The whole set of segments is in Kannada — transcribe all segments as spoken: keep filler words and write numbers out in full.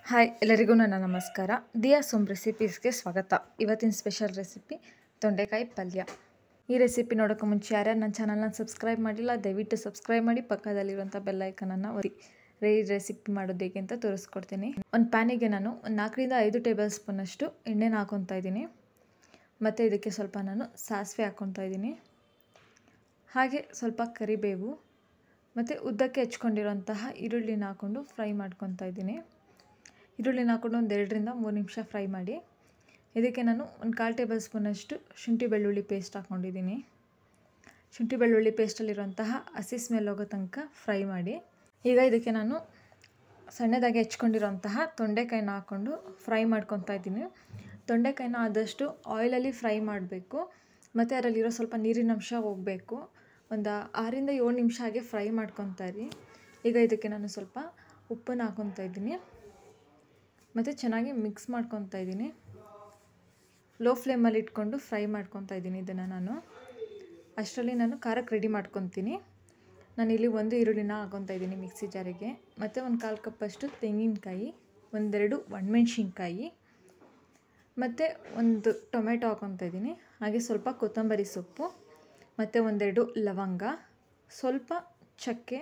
ಹಾಯ್ ಎಲ್ಲರಿಗೂ ನನ್ನ ನಮಸ್ಕಾರ. ದಿಯಾಸ್ ಹೋಮ್ ರೆಸಿಪೀಸ್ಗೆ ಸ್ವಾಗತ. ಇವತ್ತಿನ ಸ್ಪೆಷಲ್ ರೆಸಿಪಿ ತೊಂಡೆಕಾಯಿ ಪಲ್ಯ. ಈ ರೆಸಿಪಿ ನೋಡೋಕೆ ಮುಂಚೆ ಯಾರ್ಯಾರು ನನ್ನ ಚಾನಲ್ನ ಸಬ್ಸ್ಕ್ರೈಬ್ ಮಾಡಿಲ್ಲ ದಯವಿಟ್ಟು ಸಬ್ಸ್ಕ್ರೈಬ್ ಮಾಡಿ, ಪಕ್ಕದಲ್ಲಿರುವಂಥ ಬೆಲ್ ಐಕನನ್ನು ಒತ್ತಿ. ಈ ರೆಸಿಪಿ ಮಾಡೋದು ಹೇಗೆ ಅಂತ ತೋರಿಸ್ಕೊಡ್ತೀನಿ. ಒಂದು ಪ್ಯಾನಿಗೆ ನಾನು ಒಂದು ನಾಲ್ಕರಿಂದ ಐದು ಟೇಬಲ್ ಸ್ಪೂನಷ್ಟು ಎಣ್ಣೆನ ಹಾಕೊತಾ ಇದ್ದೀನಿ. ಮತ್ತು ಇದಕ್ಕೆ ಸ್ವಲ್ಪ ನಾನು ಸಾಸಿವೆ ಹಾಕ್ಕೊತಾ ಇದ್ದೀನಿ. ಹಾಗೆ ಸ್ವಲ್ಪ ಕರಿಬೇವು ಮತ್ತು ಉದ್ದಕ್ಕೆ ಹೆಚ್ಕೊಂಡಿರೋಂತಹ ಈರುಳ್ಳಿನ ಹಾಕ್ಕೊಂಡು ಫ್ರೈ ಮಾಡ್ಕೊತಾ ಇದ್ದೀನಿ. ಈರುಳ್ಳಿನ ಹಾಕ್ಕೊಂಡು ಒಂದು ಎರಡರಿಂದ ಮೂರು ನಿಮಿಷ ಫ್ರೈ ಮಾಡಿ. ಇದಕ್ಕೆ ನಾನು ಒಂದು ಕಾಲು ಟೇಬಲ್ ಸ್ಪೂನಷ್ಟು ಶುಂಠಿ ಬೆಳ್ಳುಳ್ಳಿ ಪೇಸ್ಟ್ ಹಾಕ್ಕೊಂಡಿದ್ದೀನಿ. ಶುಂಠಿ ಬೆಳ್ಳುಳ್ಳಿ ಪೇಸ್ಟಲ್ಲಿರುವಂತಹ ಹಸಿ ಸ್ಮೆಲ್ ಹೋಗೋ ತನಕ ಫ್ರೈ ಮಾಡಿ. ಈಗ ಇದಕ್ಕೆ ನಾನು ಸಣ್ಣದಾಗಿ ಹೆಚ್ಕೊಂಡಿರೋಂತಹ ತೊಂಡೆಕಾಯಿನ ಹಾಕ್ಕೊಂಡು ಫ್ರೈ ಮಾಡ್ಕೊತಾ ಇದ್ದೀನಿ. ತೊಂಡೆಕಾಯಿನ ಆದಷ್ಟು ಆಯಿಲಲ್ಲಿ ಫ್ರೈ ಮಾಡಬೇಕು ಮತ್ತು ಅದರಲ್ಲಿರೋ ಸ್ವಲ್ಪ ನೀರಿನ ಅಂಶ ಹೋಗಬೇಕು. ಒಂದು ಆರರಿಂದ ಏಳು ನಿಮಿಷ ಹಾಗೆ ಫ್ರೈ ಮಾಡ್ಕೊತಾ ಇರಿ. ಈಗ ಇದಕ್ಕೆ ನಾನು ಸ್ವಲ್ಪ ಉಪ್ಪನ್ನು ಹಾಕ್ಕೊತಾ ಇದ್ದೀನಿ ಮತ್ತು ಚೆನ್ನಾಗಿ ಮಿಕ್ಸ್ ಮಾಡ್ಕೊತಾ ಇದ್ದೀನಿ. ಲೋ ಫ್ಲೇಮಲ್ಲಿ ಇಟ್ಕೊಂಡು ಫ್ರೈ ಮಾಡ್ಕೊತಾ ಇದ್ದೀನಿ ಇದನ್ನು ನಾನು. ಅಷ್ಟರಲ್ಲಿ ನಾನು ಖಾರಕ್ಕೆ ರೆಡಿ ಮಾಡ್ಕೊತೀನಿ. ನಾನಿಲ್ಲಿ ಒಂದು ಈರುಳ್ಳಿನ ಹಾಕ್ಕೊತಾ ಇದ್ದೀನಿ ಮಿಕ್ಸಿ ಜಾರಿಗೆ, ಮತ್ತು ಒಂದು ಕಾಲು ಕಪ್ಪಷ್ಟು ತೆಂಗಿನಕಾಯಿ, ಒಂದೆರಡು ಒಣಮೆಣ್ಸಿನ್ಕಾಯಿ ಮತ್ತು ಒಂದು ಟೊಮೆಟೊ ಹಾಕ್ಕೊತಾ ಇದ್ದೀನಿ. ಹಾಗೆ ಸ್ವಲ್ಪ ಕೊತ್ತಂಬರಿ ಸೊಪ್ಪು ಮತ್ತು ಒಂದೆರಡು ಲವಂಗ, ಸ್ವಲ್ಪ ಚಕ್ಕೆ,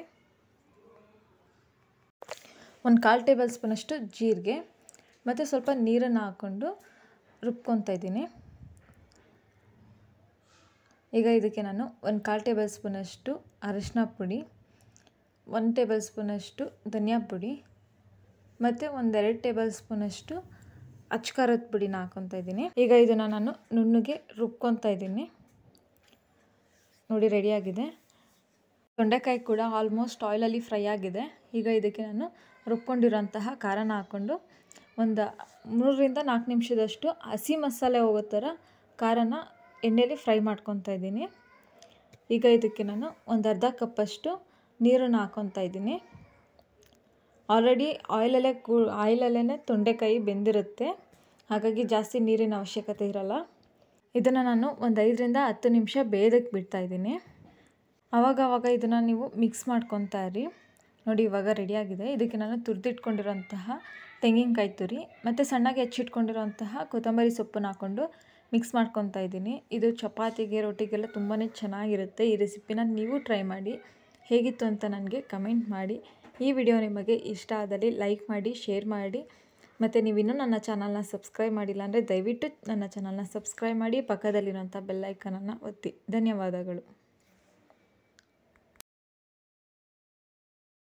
ಒಂದು ಕಾಲು ಟೇಬಲ್ ಸ್ಪೂನಷ್ಟು ಜೀರಿಗೆ ಮತ್ತು ಸ್ವಲ್ಪ ನೀರನ್ನು ಹಾಕ್ಕೊಂಡು ರುಬ್ಕೊತಾ ಇದ್ದೀನಿ. ಈಗ ಇದಕ್ಕೆ ನಾನು ಒಂದು ಕಾಲು ಟೇಬಲ್ ಸ್ಪೂನಷ್ಟು ಅರಿಶಿನ ಪುಡಿ, ಒಂದು ಟೇಬಲ್ ಸ್ಪೂನಷ್ಟು ಧನಿಯಾ ಪುಡಿ ಮತ್ತು ಒಂದೆರಡು ಟೇಬಲ್ ಸ್ಪೂನಷ್ಟು ಅಚ್ಕಾರದ ಪುಡಿನ ಹಾಕ್ಕೊತಾ ಇದ್ದೀನಿ. ಈಗ ಇದನ್ನು ನಾನು ನುಣ್ಣಗೆ ರುಬ್ಕೊತಾ ಇದ್ದೀನಿ. ನೋಡಿ ರೆಡಿಯಾಗಿದೆ. ತೊಂಡೆಕಾಯಿ ಕೂಡ ಆಲ್ಮೋಸ್ಟ್ ಆಯಿಲಲ್ಲಿ ಫ್ರೈ ಆಗಿದೆ. ಈಗ ಇದಕ್ಕೆ ನಾನು ರುಬ್ಕೊಂಡಿರೋಂತಹ ಖಾರನ ಹಾಕ್ಕೊಂಡು ಒಂದು ಮೂರರಿಂದ ನಾಲ್ಕು ನಿಮಿಷದಷ್ಟು ಹಸಿ ಮಸಾಲೆ ಹೋಗೋ ಥರ ಖಾರನ ಎಣ್ಣೆಯಲ್ಲಿ ಫ್ರೈ ಮಾಡ್ಕೊತಾ ಇದ್ದೀನಿ. ಈಗ ಇದಕ್ಕೆ ನಾನು ಒಂದು ಅರ್ಧ ಕಪ್ಪಷ್ಟು ನೀರನ್ನು ಹಾಕ್ಕೊತಾ ಇದ್ದೀನಿ. ಆಲ್ರೆಡಿ ಆಯಿಲಲ್ಲೇ ಕೂ ಆಯಿಲಲ್ಲೇ ತೊಂಡೆಕಾಯಿ ಬೆಂದಿರುತ್ತೆ, ಹಾಗಾಗಿ ಜಾಸ್ತಿ ನೀರಿನ ಅವಶ್ಯಕತೆ ಇರಲ್ಲ. ಇದನ್ನು ನಾನು ಒಂದು ಐದರಿಂದ ಹತ್ತು ನಿಮಿಷ ಬೇಯೋದಕ್ಕೆ ಬಿಡ್ತಾಯಿದ್ದೀನಿ. ಆವಾಗವಾಗ ಇದನ್ನು ನೀವು ಮಿಕ್ಸ್ ಮಾಡ್ಕೊತಾ ಇರಿ. ನೋಡಿ ಇವಾಗ ರೆಡಿಯಾಗಿದೆ. ಇದಕ್ಕೆ ನಾನು ತುರಿದಿಟ್ಕೊಂಡಿರೋಂತಹ ತೆಂಗಿನಕಾಯಿ ತುರಿ ಮತ್ತು ಸಣ್ಣಗೆ ಹೆಚ್ಚಿಟ್ಕೊಂಡಿರೋಂತಹ ಕೊತ್ತಂಬರಿ ಸೊಪ್ಪನ್ನು ಹಾಕ್ಕೊಂಡು ಮಿಕ್ಸ್ ಮಾಡ್ಕೊತಾ ಇದ್ದೀನಿ. ಇದು ಚಪಾತಿಗೆ ರೊಟ್ಟಿಗೆಲ್ಲ ತುಂಬಾ ಚೆನ್ನಾಗಿರುತ್ತೆ. ಈ ರೆಸಿಪಿನ ನೀವು ಟ್ರೈ ಮಾಡಿ. ಹೇಗಿತ್ತು ಅಂತ ನನಗೆ ಕಮೆಂಟ್ ಮಾಡಿ. ಈ ವಿಡಿಯೋ ನಿಮಗೆ ಇಷ್ಟ ಆದಲ್ಲಿ ಲೈಕ್ ಮಾಡಿ, ಶೇರ್ ಮಾಡಿ. ಮತ್ತು ನೀವಿನ್ನೂ ನನ್ನ ಚಾನಲ್ನ ಸಬ್ಸ್ಕ್ರೈಬ್ ಮಾಡಿಲ್ಲ ಅಂದರೆ ದಯವಿಟ್ಟು ನನ್ನ ಚಾನಲ್ನ ಸಬ್ಸ್ಕ್ರೈಬ್ ಮಾಡಿ, ಪಕ್ಕದಲ್ಲಿರೋಂಥ ಬೆಲ್ ಐಕನನ್ನು ಒತ್ತಿ. ಧನ್ಯವಾದಗಳು.